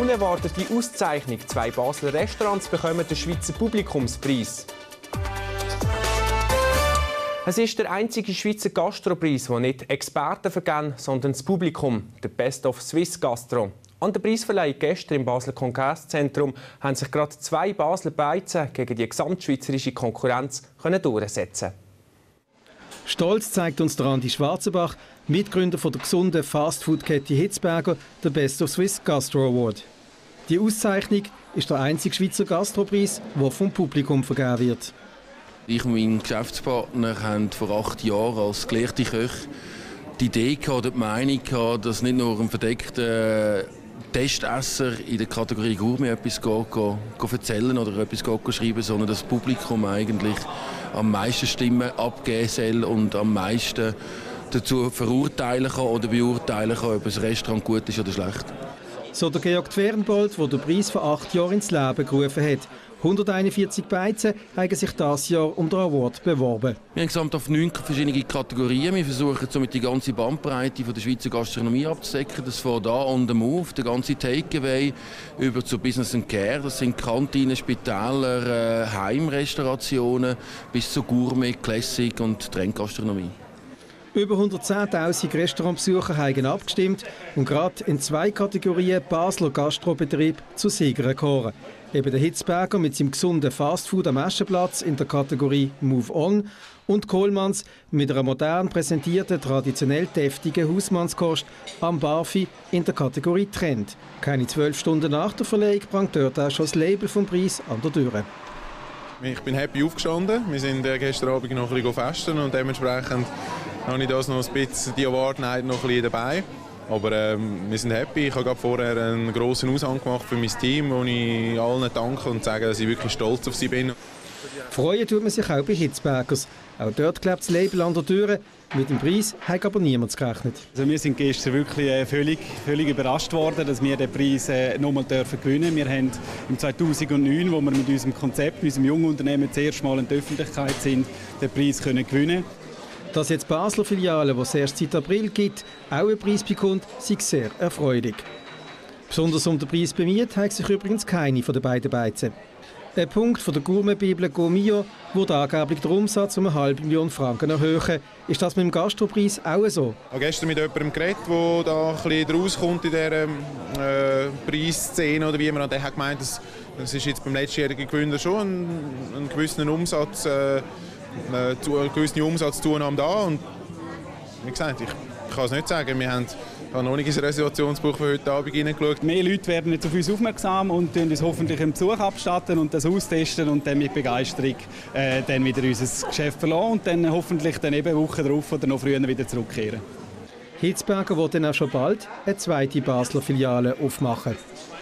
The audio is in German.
Unerwartete Auszeichnung. 2 Basler Restaurants bekommen den Schweizer Publikumspreis. Es ist der einzige Schweizer Gastropreis, der nicht Experten vergeben, sondern das Publikum, der Best of Swiss Gastro. An der Preisverleihung gestern im Basler Kongresszentrum haben sich gerade 2 Basler Beizen gegen die gesamtschweizerische Konkurrenz durchsetzen. Stolz zeigt uns der Andi Schwarzenbach, Mitgründer von der gesunden Fastfood-Kette Hitzberger, der Best of Swiss Gastro Award. Die Auszeichnung ist der einzige Schweizer Gastropreis, der vom Publikum vergeben wird. Ich und mein Geschäftspartner haben vor 8 Jahren als gelehrte Köche die Idee oder die Meinung gehabt, dass nicht nur ein verdeckter Testesser in der Kategorie Gourmet etwas erzählen oder etwas schreiben, sondern das Publikum eigentlich am meisten Stimmen abgeben soll und am meisten dazu verurteilen kann oder beurteilen kann, ob ein Restaurant gut ist oder schlecht. So der Georg Twernbold, der den Preis vor 8 Jahren ins Leben gerufen hat. 141 Beizen haben sich dieses Jahr um den Award beworben. Wir haben gesamt auf 9 verschiedene Kategorien. Wir versuchen somit die ganze Bandbreite von der Schweizer Gastronomie abzudecken. Das von da on the move, der ganze Takeaway über zu Business and Care. Das sind Kantinen, Spitäler, Heimrestaurationen bis zu Gourmet, Classic und Trinkgastronomie. Über 110'000 Restaurantbesucher haben abgestimmt und gerade in 2 Kategorien Basler Gastrobetrieb zu Siegern gekoren. Eben der Hitzberger mit seinem gesunden Fastfood am Aschenplatz in der Kategorie Move On und Kohlmanns mit einer modern präsentierten, traditionell deftigen Hausmannskost am Barfi in der Kategorie Trend. Keine 12 Stunden nach der Verleihung prangt dort auch schon das Label vom Preis an der Tür. Ich bin happy aufgestanden. Wir sind gestern Abend noch ein bisschen festen und dementsprechend habe ich das noch ein bisschen, die Award Night noch ein bisschen dabei. Aber wir sind happy. Ich habe gerade vorher einen grossen Aushang gemacht für mein Team, wo ich allen danke und sage, dass ich wirklich stolz auf sie bin. Freuen tut man sich auch bei Hitzbergers. Auch dort klebt das Label an der Tür. Mit dem Preis hat aber niemand gerechnet. Also wir sind gestern wirklich völlig überrascht worden, dass wir den Preis nochmal gewinnen dürfen. Wir haben im 2009, wo wir mit unserem Konzept, unserem jungen Unternehmen, das erste Mal in der Öffentlichkeit sind, den Preis gewinnen können. Dass jetzt die Basler Filiale, die es erst seit April gibt, auch einen Preis bekommt, sei sehr erfreulich. Besonders um den Preis bemüht haben sich übrigens keine von den beiden Beizen. Ein Punkt von der Gourmet-Bibel Gourmio würde angeblich den Umsatz um 500'000 Franken erhöhen. Ist das mit dem Gastropreis auch so? Ich habe gestern mit jemandem geredet, der da ein bisschen rauskommt in dieser Preisszene. Oder wie man hat gemeint, das ist jetzt beim letztjährigen Gewinner schon ein gewisser Umsatz. Eine gewisse Umsatzzunahme da und wie gesagt, ich kann es nicht sagen, ich habe noch nicht ins Reservationsbuch für heute Abend hineingeschaut. Mehr Leute werden jetzt auf uns aufmerksam und uns hoffentlich einen Besuch abstatten und das austesten und dann mit Begeisterung dann wieder unser Geschäft verlassen und dann hoffentlich dann eben Woche darauf oder noch früher wieder zurückkehren. Hitzberger will dann auch schon bald eine zweite Basler Filiale aufmachen.